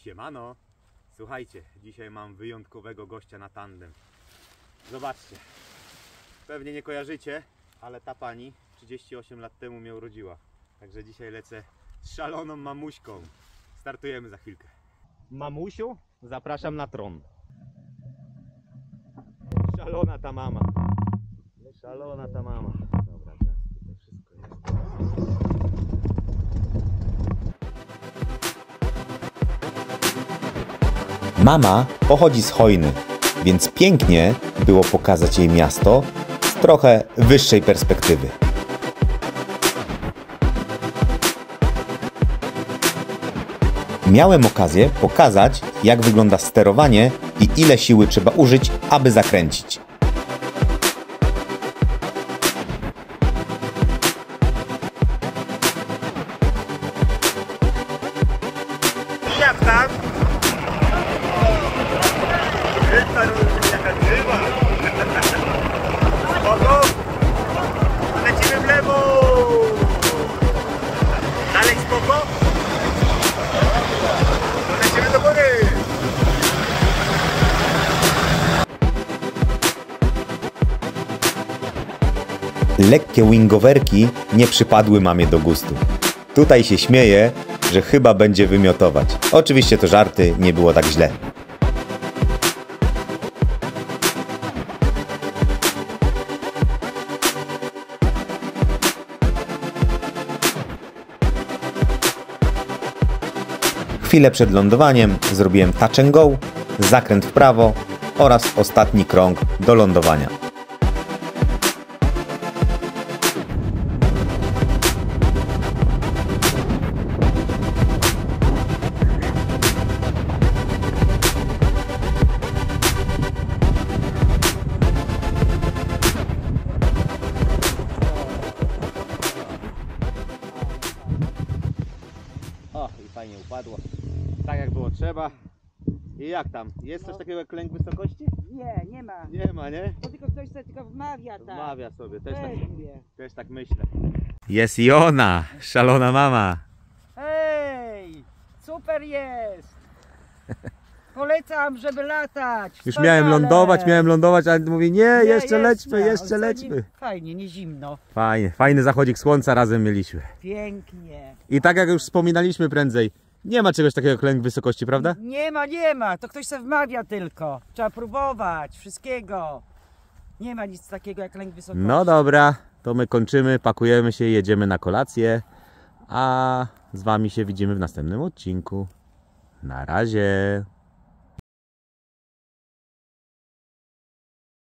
Siemano, słuchajcie, dzisiaj mam wyjątkowego gościa na tandem. Zobaczcie, pewnie nie kojarzycie, ale ta pani 38 lat temu mnie urodziła. Także dzisiaj lecę z szaloną mamuśką. Startujemy za chwilkę. Mamusiu, zapraszam na tron. Szalona ta mama. Szalona ta mama. Dobra, teraz tutaj wszystko jest. Mama pochodzi z Chojny, więc pięknie było pokazać jej miasto z trochę wyższej perspektywy. Miałem okazję pokazać, jak wygląda sterowanie i ile siły trzeba użyć, aby zakręcić. Jak tam? Jaka grzywa! Spoko! Lecimy w lewo! Dalej spoko? Lecimy do góry! Lekkie wingowerki nie przypadły mamie do gustu. Tutaj się śmieje, że chyba będzie wymiotować. Oczywiście to żarty, nie było tak źle. Chwilę przed lądowaniem zrobiłem touch and go, zakręt w prawo oraz ostatni krąg do lądowania. O, i fajnie upadło. Tak jak było trzeba. I jak tam? Jest coś takiego jak lęk wysokości? Nie, nie ma. Nie ma, nie? To tylko ktoś sobie tylko wmawia tak. Wmawia sobie, też tak myślę. Jest i ona, szalona mama. Hej, super jest. Polecam, żeby latać. Już Wspaniale. miałem lądować, ale mówię nie, jeszcze jest, lećmy. Fajnie, nie zimno. Fajny zachodzik słońca razem mieliśmy. Pięknie. I tak jak już wspominaliśmy prędzej, nie ma czegoś takiego jak lęk wysokości, prawda? Nie ma. To ktoś sobie wmawia tylko. Trzeba próbować wszystkiego. Nie ma nic takiego jak lęk wysokości. No dobra, to my kończymy, pakujemy się, jedziemy na kolację, a z wami się widzimy w następnym odcinku. Na razie.